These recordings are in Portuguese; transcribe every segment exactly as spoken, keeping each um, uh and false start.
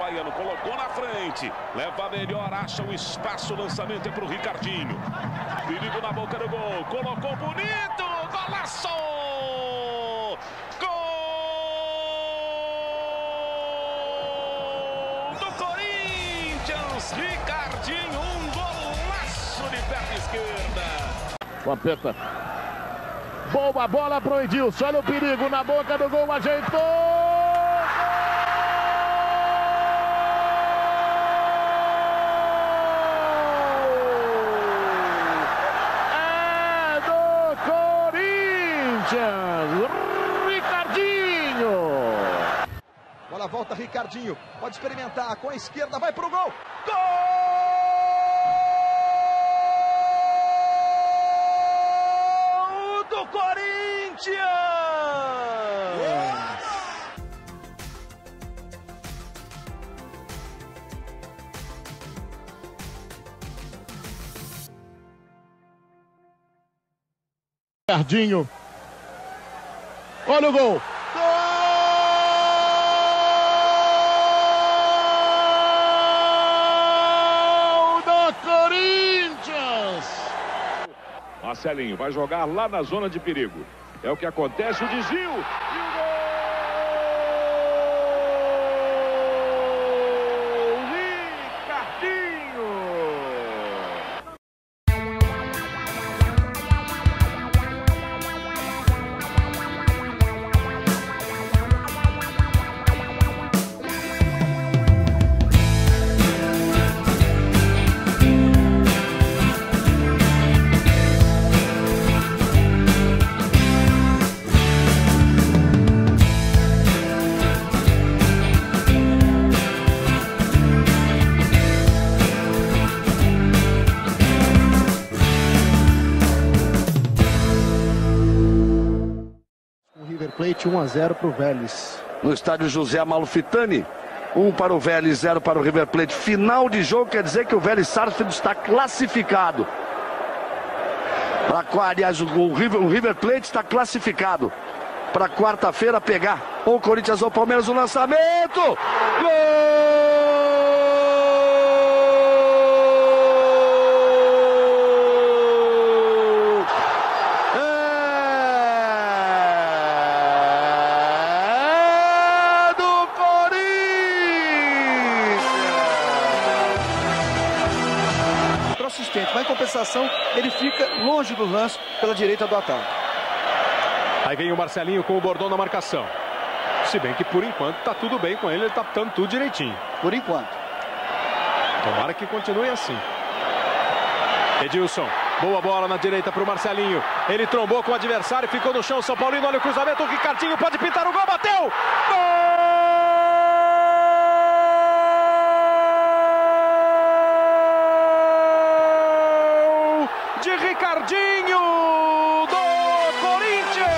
baiano, colocou na frente. Leva melhor, acha o espaço, o lançamento é para o Ricardinho. Perigo na boca do gol, colocou bonito, golaço! Gol do Corinthians, Ricardinho, um golaço de perna esquerda. Vampeta. Boa bola pro Edilson, olha o perigo na boca do gol, ajeitou! É do Corinthians, Ricardinho! Bola volta, Ricardinho, pode experimentar, com a esquerda, vai pro gol! Gol! Ricardinho, olha o gol! Gol do Corinthians! Marcelinho vai jogar lá na zona de perigo. É o que acontece, o desvio e o gol! Ricardinho! Plate um a zero para o Vélez. No estádio José Amalfitani, um para o Vélez, zero para o River Plate. Final de jogo quer dizer que o Vélez Sarsfield está classificado. Pra, aliás, o River, o River Plate está classificado para quarta-feira pegar ou o Corinthians ou o Palmeiras no lançamento. Gol! Mas em compensação, ele fica longe do lance pela direita do ataque. Aí vem o Marcelinho com o Bordão na marcação. Se bem que por enquanto tá tudo bem com ele, ele tá dando tudo direitinho. Por enquanto. Tomara que continue assim. Edilson, boa bola na direita pro Marcelinho. Ele trombou com o adversário, ficou no chão. São Paulino, olha o cruzamento. O Ricardinho pode pintar o gol, bateu! Gol! De Ricardinho do Corinthians.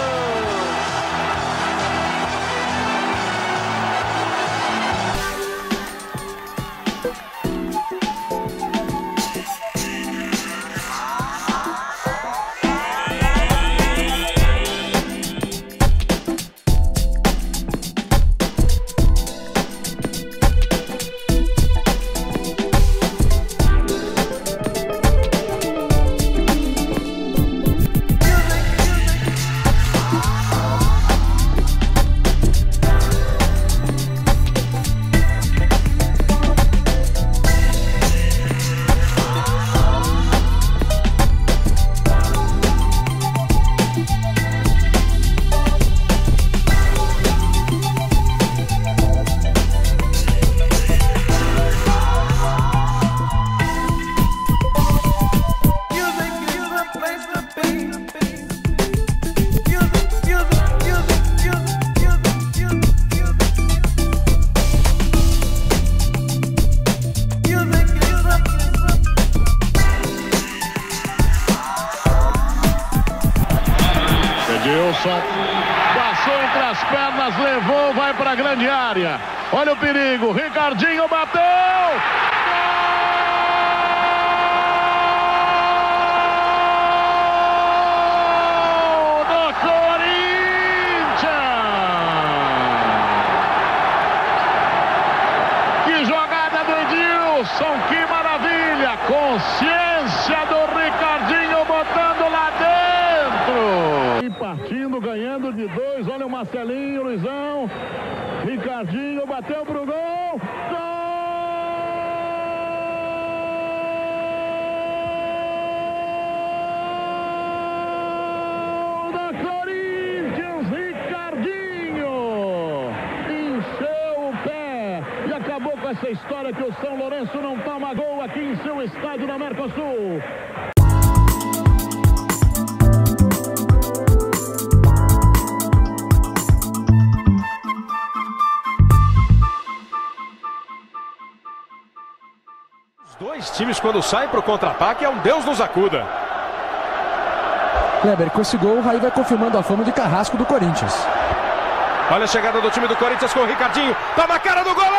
Edilson passou entre as pernas, levou, vai para a grande área. Olha o perigo, Ricardinho bateu! valendo de dois. Olha o Marcelinho, Luizão. Ricardinho bateu pro gol. Gol! Essa história que o São Lourenço não toma gol aqui em seu estádio na Mercosul. Os dois times, quando saem para o contra-ataque, é um Deus nos acuda. Kleber, com esse gol, aí vai confirmando a fama de carrasco do Corinthians. Olha a chegada do time do Corinthians com o Ricardinho. Tá na cara do goleiro!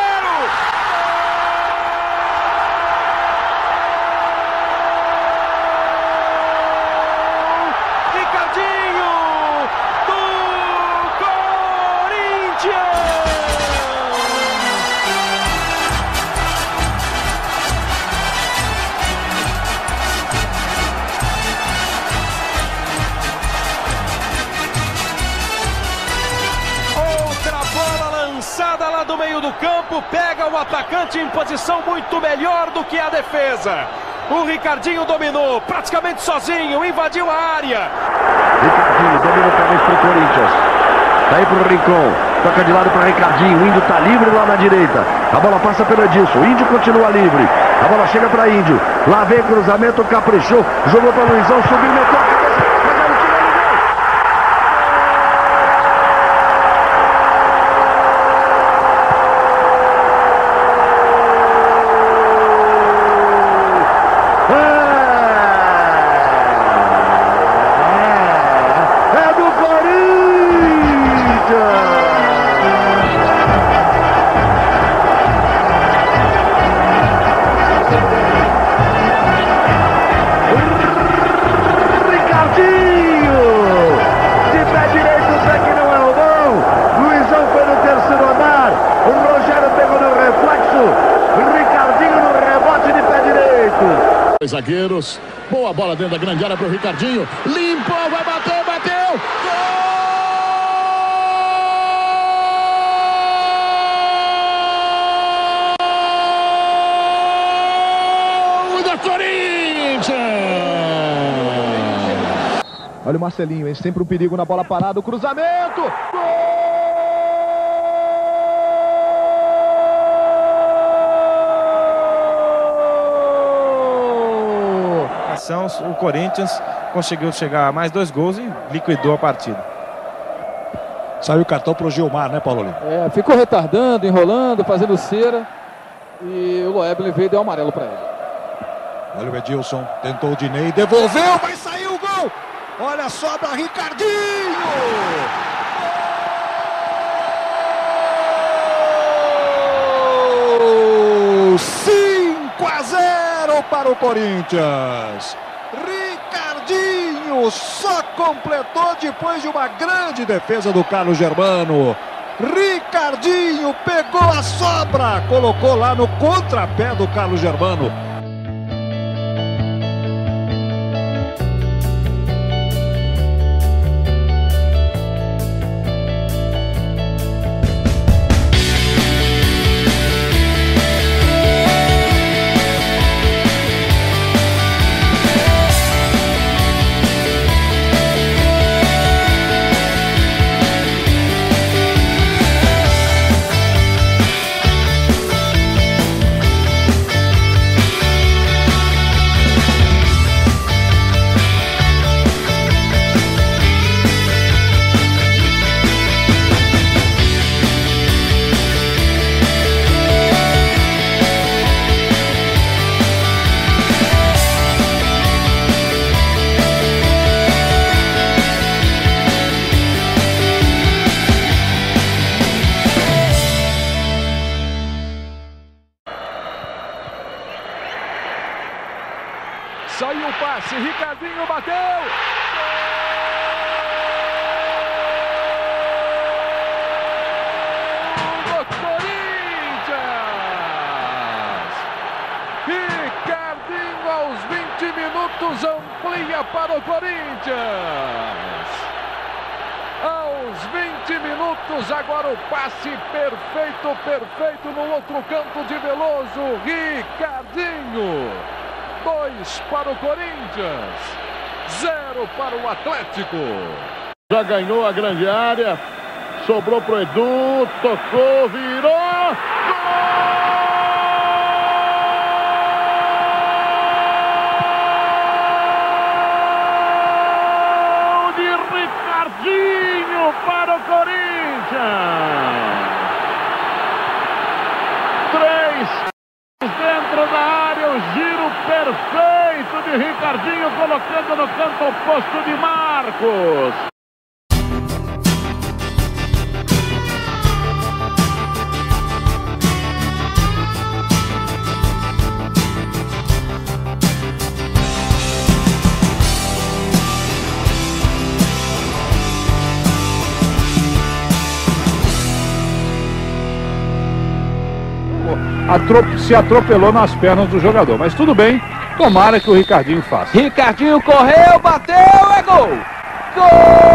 Lançada lá do meio do campo, pega o atacante em posição muito melhor do que a defesa. O Ricardinho dominou, praticamente sozinho, invadiu a área. Ricardinho domina outra vez pro Corinthians. Tá aí pro Rincon, toca de lado para Ricardinho. O Índio tá livre lá na direita. A bola passa pelo Edilson, o Índio continua livre. A bola chega para Índio. Lá vem cruzamento, caprichou, jogou para Luizão, subiu, meteu a cabeça. Zagueiros, boa bola dentro da grande área para o Ricardinho, limpou, vai bater, bateu, gol do Corinthians! Olha o Marcelinho, hein? Sempre um perigo na bola parada, o cruzamento, gol! O Corinthians conseguiu chegar a mais dois gols e liquidou a partida. Saiu o cartão pro Gilmar, né, Paulo? É, ficou retardando, enrolando, fazendo cera. E o Loebler veio e deu amarelo para ele. Olha o Edilson, tentou o Dinei, devolveu, vai sair o gol! Olha só da Ricardinho! cinco a zero para o Corinthians. Ricardinho só completou depois de uma grande defesa do Carlos Germano. Ricardinho pegou a sobra, colocou lá no contrapé do Carlos Germano. Saiu o passe, Ricardinho bateu! Gol do Corinthians! Ricardinho aos vinte minutos amplia para o Corinthians! Ao vinte minutos, agora o passe perfeito, perfeito no outro canto de Veloso, Ricardinho. Dois para o Corinthians, zero para o Atlético. Já ganhou a grande área, sobrou pro Edu, tocou, virou, gol! Para o Corinthians, três dentro da área, o giro perfeito de Ricardinho, colocando no canto oposto de Marcos. Se atropelou nas pernas do jogador, mas tudo bem, tomara que o Ricardinho faça. Ricardinho correu, bateu, é gol! Gol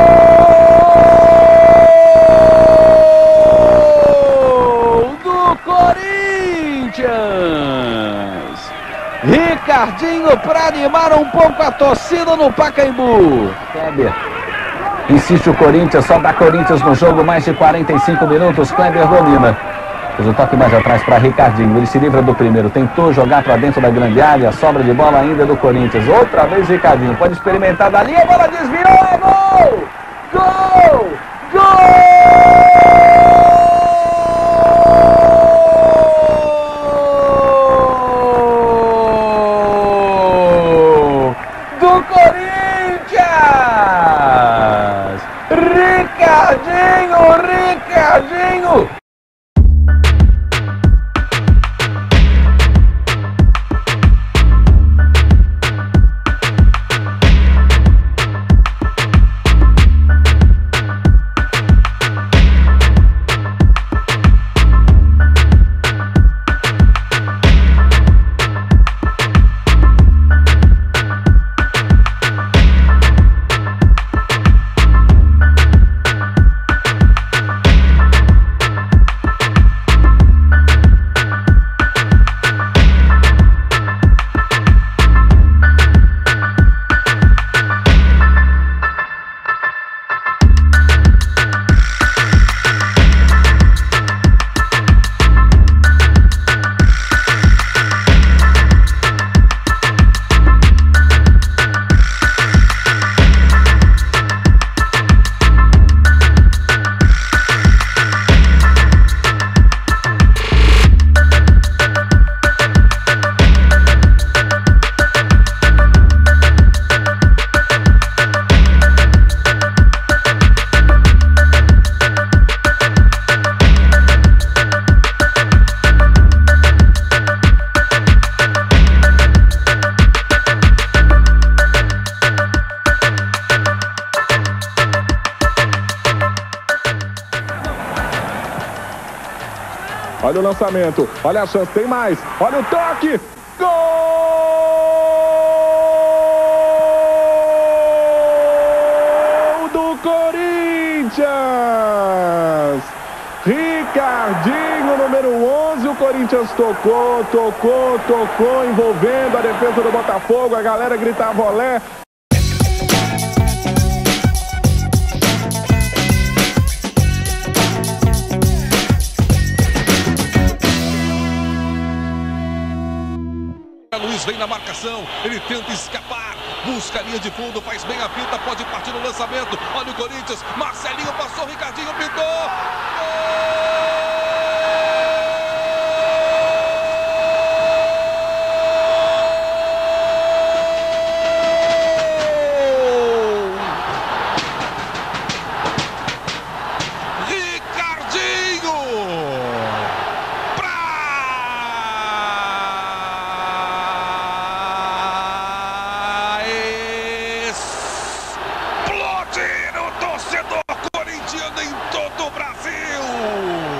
do Corinthians! Ricardinho para animar um pouco a torcida no Pacaembu. Kleber. Insiste o Corinthians, só dá Corinthians no jogo, mais de quarenta e cinco minutos, Kleber domina. Fez o toque mais atrás para Ricardinho, ele se livra do primeiro, tentou jogar para dentro da grande área, sobra de bola ainda do Corinthians, outra vez Ricardinho, pode experimentar dali, a bola desviou, é gol! Gol! Gol! Do Corinthians! Ricardinho, Ricardinho! Olha o lançamento, olha a chance, tem mais, olha o toque, gol do Corinthians! Ricardinho, número onze, o Corinthians tocou, tocou, tocou, envolvendo a defesa do Botafogo, a galera gritava olé. Luiz vem na marcação, ele tenta escapar, busca a linha de fundo, faz bem a pinta, pode partir no lançamento. Olha o Corinthians, Marcelinho passou, Ricardinho pintou. Torcedor corintiano em todo o Brasil.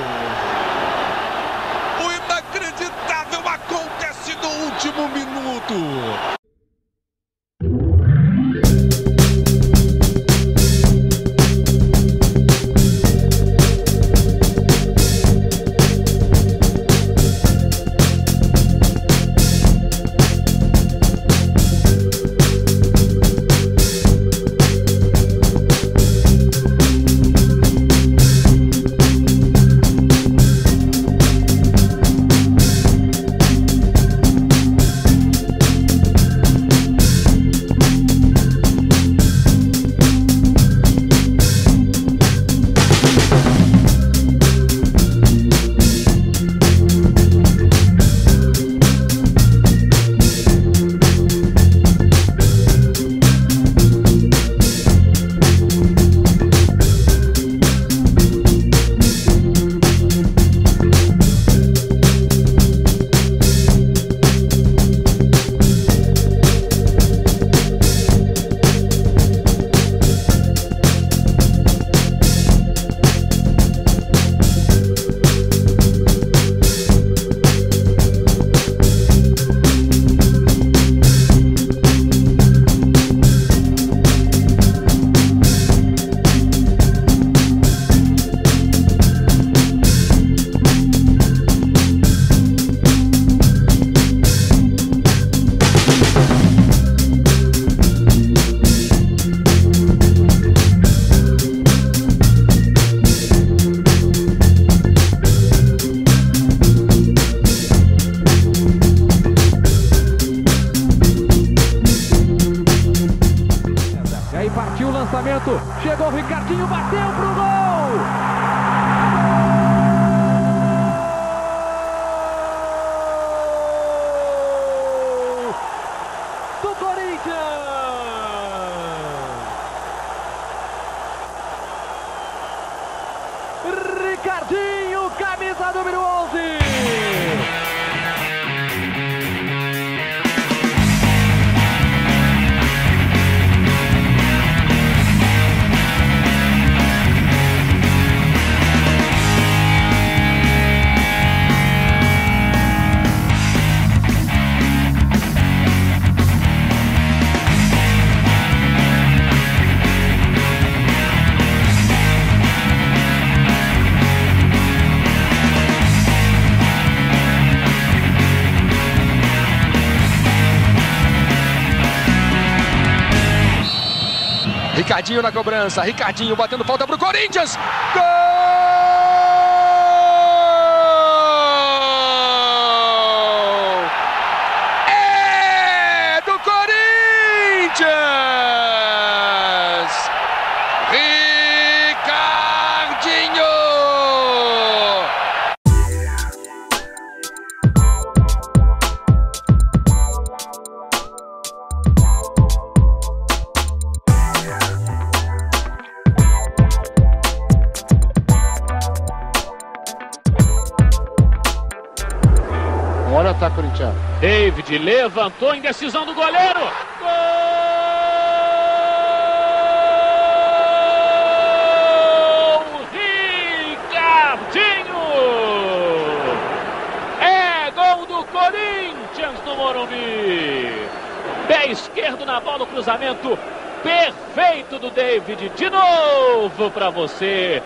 aí partiu o lançamento. Chegou o Ricardinho, bateu pro gol! Do Corinthians! Ricardinho, camisa número onze! Ricardinho na cobrança, Ricardinho batendo falta pro Corinthians. Gol! É do Corinthians! Ricardinho! Olha o ataque corintiano. David levantou em decisão do goleiro. Gol! Ricardinho! É gol do Corinthians no Morumbi. Pé esquerdo na bola, o cruzamento perfeito do David. De novo para você.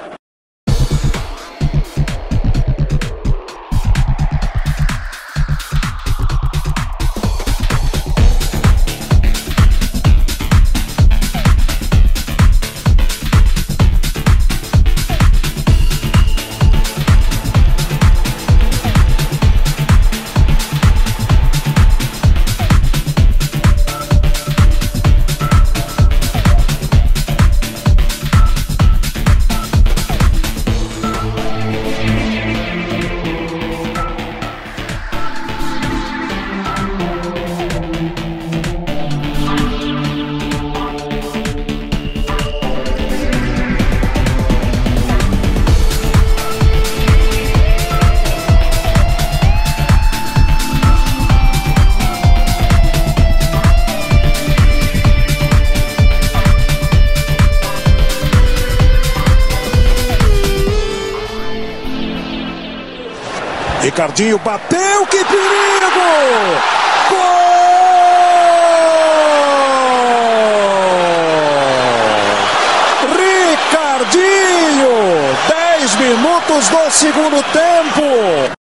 Ricardinho bateu, que perigo! Gol! Ricardinho! dez minutos do segundo tempo.